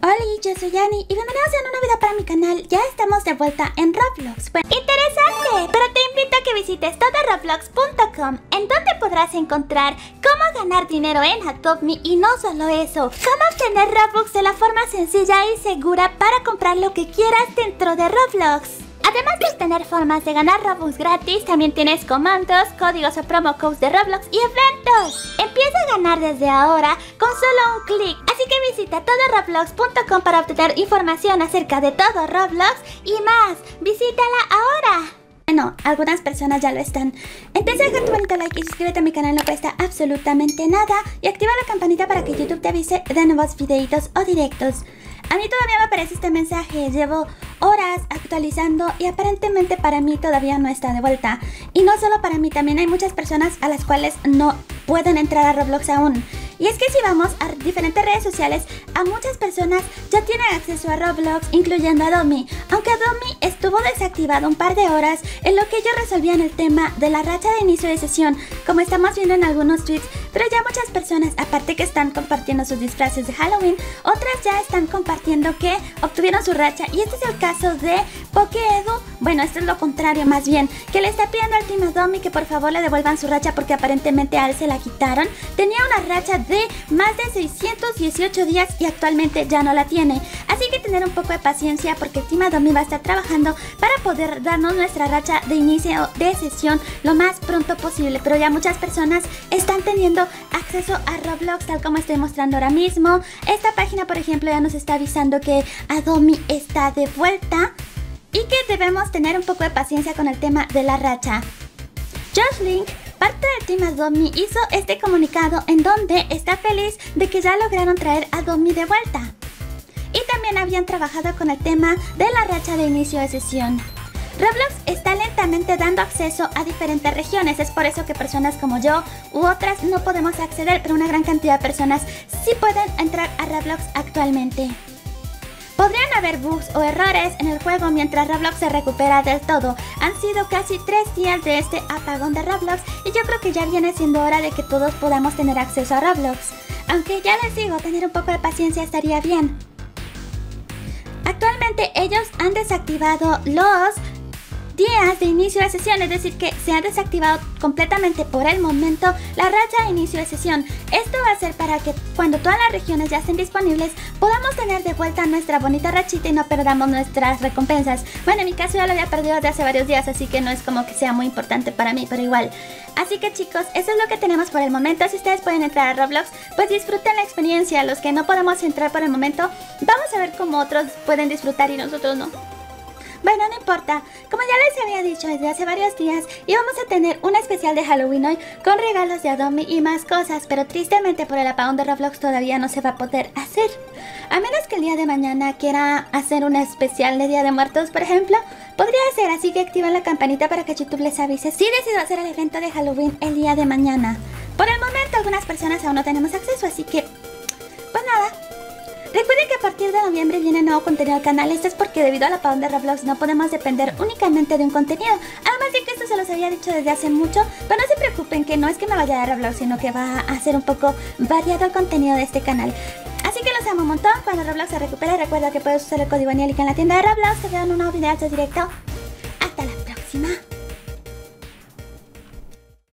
Hola, yo soy Annie y bienvenidos a un nuevo video para mi canal. Ya estamos de vuelta en Roblox. Bueno, interesante, pero te invito a que visites todoroblox.com, en donde podrás encontrar cómo ganar dinero en Adopt.me y no solo eso, cómo obtener Robux de la forma sencilla y segura para comprar lo que quieras dentro de Roblox. Además de obtener formas de ganar Robux gratis, también tienes comandos, códigos o promo codes de Roblox y eventos. Empieza a ganar desde ahora con solo un clic, así que visita todoroblox.com para obtener información acerca de todo Roblox y más. ¡Visítala ahora! Bueno, algunas personas ya lo están. Entonces deja tu bonito like y suscríbete a mi canal, no cuesta absolutamente nada. Y activa la campanita para que YouTube te avise de nuevos videitos o directos. A mí todavía me aparece este mensaje, llevo horas actualizando y aparentemente para mí todavía no está de vuelta. Y no solo para mí, también hay muchas personas a las cuales no pueden entrar a Roblox aún. Y es que si vamos a diferentes redes sociales, a muchas personas ya tienen acceso a Roblox, incluyendo a Adopt.me. Aunque Adopt.me estuvo desactivado un par de horas en lo que ellos resolvían el tema de la racha de inicio de sesión, como estamos viendo en algunos tweets, pero ya muchas personas, aparte que están compartiendo sus disfraces de Halloween, otras ya están compartiendo que obtuvieron su racha. Y este es el caso de Pokeedu. Bueno, esto es lo contrario más bien, que le está pidiendo al team Adopt.me que por favor le devuelvan su racha porque aparentemente a él se la quitaron. Tenía una racha de más de 618 días y actualmente ya no la tiene. Así que tener un poco de paciencia porque el team Adopt.me va a estar trabajando para poder darnos nuestra racha de inicio de sesión lo más pronto posible. Pero ya muchas personas están teniendo acceso a Roblox tal como estoy mostrando ahora mismo. Esta página, por ejemplo, ya nos está avisando que Adopt.me está de vuelta y que debemos tener un poco de paciencia con el tema de la racha. Josh Link, parte del team Adopt.me, hizo este comunicado en donde está feliz de que ya lograron traer a Adopt.me de vuelta. Y también habían trabajado con el tema de la racha de inicio de sesión. Roblox está lentamente dando acceso a diferentes regiones, es por eso que personas como yo u otras no podemos acceder, pero una gran cantidad de personas sí pueden entrar a Roblox actualmente. Podrían haber bugs o errores en el juego mientras Roblox se recupera del todo. Han sido casi 3 días de este apagón de Roblox y yo creo que ya viene siendo hora de que todos podamos tener acceso a Roblox. Aunque ya les digo, tener un poco de paciencia estaría bien. Actualmente ellos han desactivado los días de inicio de sesión, es decir que se ha desactivado completamente por el momento la racha de inicio de sesión. Esto va a ser para que cuando todas las regiones ya estén disponibles podamos tener de vuelta nuestra bonita rachita y no perdamos nuestras recompensas. Bueno, en mi caso ya lo había perdido desde hace varios días, así que no es como que sea muy importante para mí, pero igual. Así que chicos, eso es lo que tenemos por el momento. Si ustedes pueden entrar a Roblox, pues disfruten la experiencia. Los que no podemos entrar por el momento, vamos a ver cómo otros pueden disfrutar y nosotros no. Bueno, no importa, como ya les había dicho desde hace varios días, íbamos a tener un especial de Halloween hoy con regalos de Adopt.me y más cosas, pero tristemente por el apagón de Roblox todavía no se va a poder hacer. A menos que el día de mañana quiera hacer un especial de Día de Muertos, por ejemplo, podría ser, así que activen la campanita para que YouTube les avise si decido hacer el evento de Halloween el día de mañana. Por el momento algunas personas aún no tenemos acceso, así que, pues nada. Recuerden que a partir de noviembre viene nuevo contenido al canal. Esto es porque debido al apagón de Roblox no podemos depender únicamente de un contenido. Además de que esto se los había dicho desde hace mucho, pero no se preocupen que no es que me vaya de Roblox, sino que va a ser un poco variado el contenido de este canal. Así que los amo un montón. Cuando Roblox se recupere, recuerda que puedes usar el código Angélica en la tienda de Roblox. Te veo en un nuevo video directo. Hasta la próxima.